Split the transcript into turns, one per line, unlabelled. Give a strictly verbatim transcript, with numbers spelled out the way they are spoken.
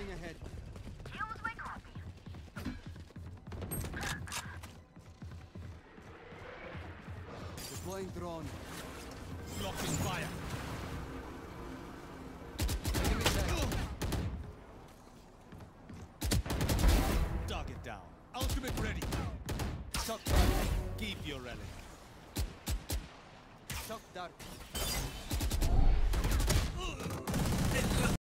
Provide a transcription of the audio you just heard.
Scanning ahead.
Here's my copy.
Deploying drone.
Blocking fire.
Enemy tag.
Target down. Ultimate ready.
Shock dart.
Keep your relic.
Shock dart.